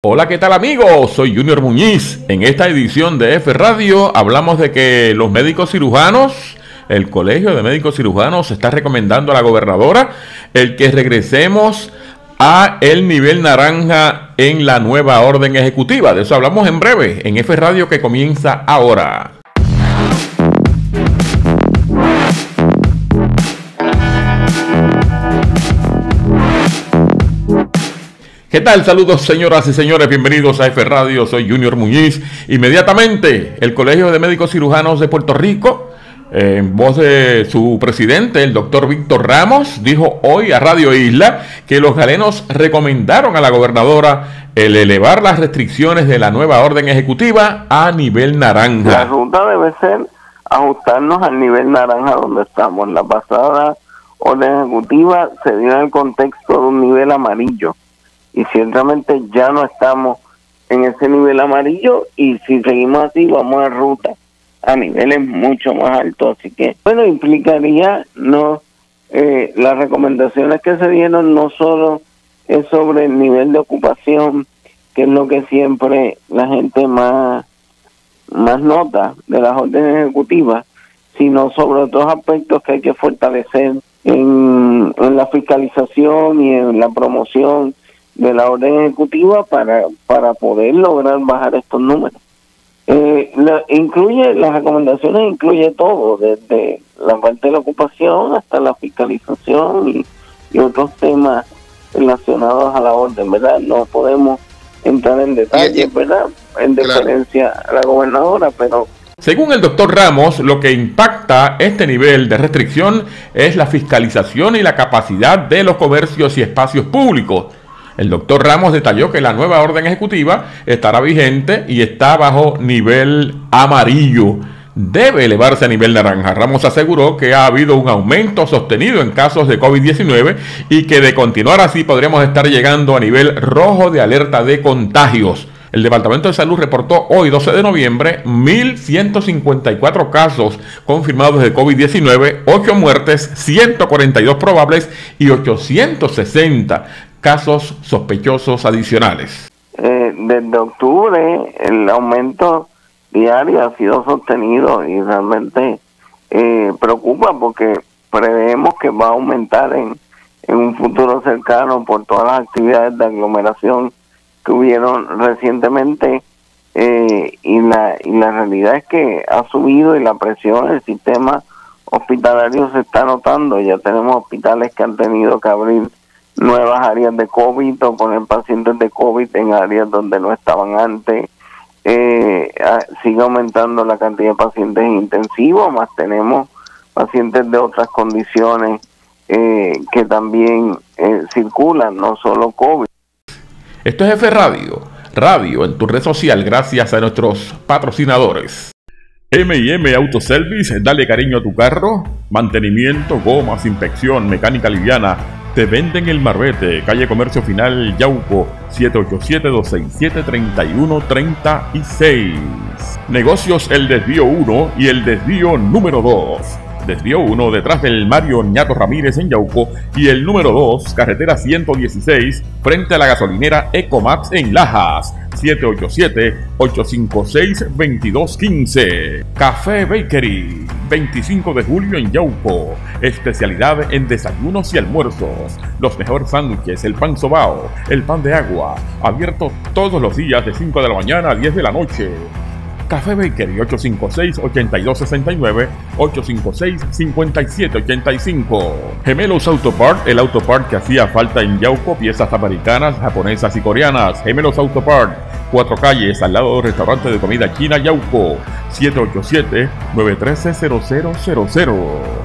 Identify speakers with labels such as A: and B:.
A: Hola, ¿qué tal amigos? Soy Junior Muñiz. En esta edición de F Radio hablamos de que los médicos cirujanos, el Colegio de Médicos Cirujanos está recomendando a la gobernadora el que regresemos a el nivel naranja en la nueva orden ejecutiva. De eso hablamos en breve en F Radio que comienza ahora. ¿Qué tal? Saludos señoras y señores, bienvenidos a F Radio, soy Junior Muñiz. Inmediatamente el Colegio de Médicos Cirujanos de Puerto Rico, en voz de su presidente, el doctor Víctor Ramos, dijo hoy a Radio Isla que los galenos recomendaron a la gobernadora el elevar las restricciones de la nueva orden ejecutiva a nivel naranja.
B: La ruta debe ser ajustarnos al nivel naranja donde estamos. La pasada orden ejecutiva se dio en el contexto de un nivel amarillo. Y ciertamente ya no estamos en ese nivel amarillo y si seguimos así vamos a ruta a niveles mucho más altos. Así que, bueno, implicaría las recomendaciones que se dieron no solo es sobre el nivel de ocupación, que es lo que siempre la gente más nota de las órdenes ejecutivas, sino sobre otros aspectos que hay que fortalecer en la fiscalización y en la promoción de la orden ejecutiva para poder lograr bajar estos números. Las recomendaciones incluye todo, desde la parte de la ocupación hasta la fiscalización y otros temas relacionados a la orden, ¿verdad? No podemos entrar en detalles, ¿verdad? En deferencia a la gobernadora, pero...
A: Según el doctor Ramos, lo que impacta este nivel de restricción es la fiscalización y la capacidad de los comercios y espacios públicos. El doctor Ramos detalló que la nueva orden ejecutiva estará vigente y está bajo nivel amarillo. Debe elevarse a nivel naranja. Ramos aseguró que ha habido un aumento sostenido en casos de COVID-19 y que de continuar así podríamos estar llegando a nivel rojo de alerta de contagios. El Departamento de Salud reportó hoy, 12 de noviembre, 1.154 casos confirmados de COVID-19, 8 muertes, 142 probables y 860 casos sospechosos adicionales.
B: Desde octubre el aumento diario ha sido sostenido y realmente preocupa porque preveemos que va a aumentar en un futuro cercano por todas las actividades de aglomeración que hubieron recientemente y la realidad es que ha subido y la presión en el sistema hospitalario se está notando. Ya tenemos hospitales que han tenido que abrir nuevas áreas de COVID o poner pacientes de COVID en áreas donde no estaban antes. Sigue aumentando la cantidad de pacientes intensivos, más tenemos pacientes de otras condiciones que también circulan, no solo COVID.
A: Esto es F Radio, radio en tu red social, gracias a nuestros patrocinadores. M&M Autoservice, dale cariño a tu carro, mantenimiento, gomas, inspección, mecánica liviana. Te venden el Marbete, calle Comercio Final, Yauco, 787-267-3136. Negocios El Desvío 1 y El Desvío número 2. Desvío 1 detrás del Mario Ñato Ramírez en Yauco y el número 2, carretera 116, frente a la gasolinera Ecomax en Lajas, 787-856-2215. Café Bakery, 25 de julio en Yauco, especialidad en desayunos y almuerzos, los mejores sándwiches, el pan sobao, el pan de agua, abierto todos los días de 5 de la mañana a 10 de la noche. Café Bakery, 856-8269, 856-5785. Gemelos Autopart, el autopart que hacía falta en Yauco, piezas americanas, japonesas y coreanas. Gemelos Autopart, 4 calles al lado del restaurante de comida china Yauco, 787-913-0000.